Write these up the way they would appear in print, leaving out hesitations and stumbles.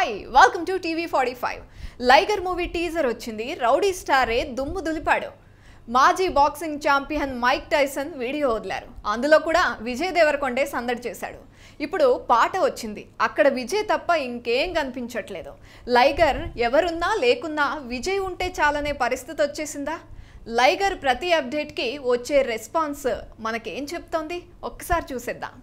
Hi welcome to టీవీ45 Liger movie teaser వచ్చింది. Rowdy స్టారే దుమ్ము దులిపాడు. మాజీ boxing champion Mike Tyson video వదిలారు. అందులో కూడా విజయ్ దేవరకొండే సందడి చేశాడు. ఇప్పుడు పాట వచ్చింది. అక్కడ విజయ్ తప్ప ఇంకేం కనిపించట్లేదు. లైగర్ ఎవరున్నా లేకున్నా విజయ్ ఉంటే చాలనే పరిస్థితి వచ్చేసిందా? లైగర్ ప్రతి అప్డేట్కి వచ్చే రెస్పాన్స్ మనకేం చెప్తోంది? ఒక్కసారి చూసేద్దాం.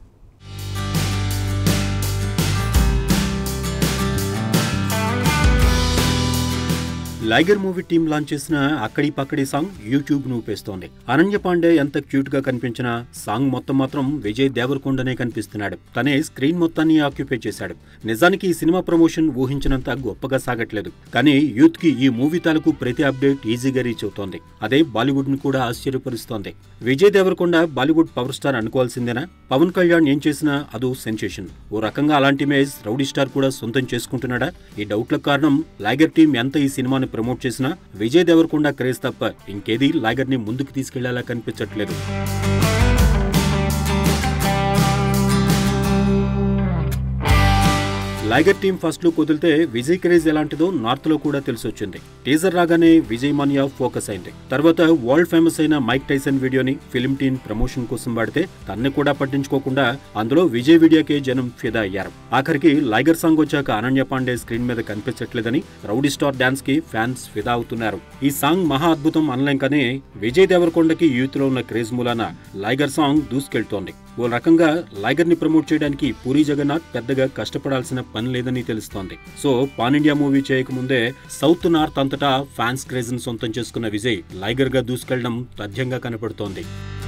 లైగర్ మూవీ టీం లాంచ్ చేసిన అక్కడి పక్కడి సాంగ్ యూట్యూబ్ ను ఊపేస్తోంది. అనన్య పాండే ఎంత క్యూట్ గా కనిపించినా సాంగ్ మొత్తం మాత్రం విజయ్ దేవరకొండనే కనిపిస్తున్నాడు. తనే స్క్రీన్ మొత్తాన్ని ఆక్యుపై చేశాడు. నిజానికి ఈ సినిమా ప్రమోషన్ ఊహించినంత గొప్పగా సాగట్లేదు. కానీ యూత్ కి ఈ మూవీ తాలూకు ప్రతి అప్డేట్ ఈజీగా రీచ్ అవుతోంది. అదే బాలీవుడ్ ను కూడా ఆశ్చర్యపరుస్తోంది. విజయ్ దేవరకొండ బాలీవుడ్ పవర్ స్టార్ అనుకోవాల్సిందేనా? పవన్ కళ్యాణ్ ఏం చేసినా అదో సెన్సేషన్. ఓ రకంగా అలాంటి ఇమేజ్ రౌడీ స్టార్ కూడా సొంతం చేసుకుంటున్నాడా? ఈ డౌట్లకు కారణం లైగర్ టీం ఎంత ఈ సినిమాని ప్రమోట్ చేసినా విజయ్ దేవరకొండ క్రేజ్ తప్ప ఇంకేది లైగర్ ని ముందుకు తీసుకెళ్లేలా కనిపించట్లేదు. లైగర్ టీం ఫస్ట్ లుక్ వదిలితే విజయ్ క్రేజ్ ఎలాంటిదో నార్త్ లో కూడా తెలిసొచ్చింది. టీజర్ రాగానే విజయ్ మానియా ఫోకస్ అయింది. తర్వాత వరల్డ్ ఫేమస్ అయిన మైక్ టైసన్ వీడియోని ఫిల్మ్ టీం ప్రమోషన్ కోసం వాడితే తన్ని కూడా పట్టించుకోకుండా అందులో విజయ్ వీడియోకే జనం ఫిదా అయ్యారు. ఆఖరికి లైగర్ సాంగ్ వచ్చాక అనన్య పాండే స్క్రీన్ మీద కనిపించట్లేదని రౌడీ స్టార్ డాన్స్ కి ఫ్యాన్స్ ఫిదా అవుతున్నారు. ఈ సాంగ్ మహా అద్భుతం అనలేం కానీ విజయ్ దేవరకొండకి యూత్ లో ఉన్న క్రేజ్ మూలాన లైగర్ సాంగ్ దూసుకెళ్తోంది. ఓ రకంగా లైగర్ ని ప్రమోట్ చేయడానికి పూరి జగన్నాథ్ పెద్దగా కష్టపడాల్సిన పని లేదని తెలుస్తోంది. సో పాన్ ఇండియా మూవీ చేయకముందే సౌత్ నార్త్ అంతటా ఫ్యాన్స్ క్రేజ్ ని సొంతం చేసుకున్న విజయ్ లైగర్ గా దూసుకెళ్లడం తథ్యంగా కనపడుతోంది.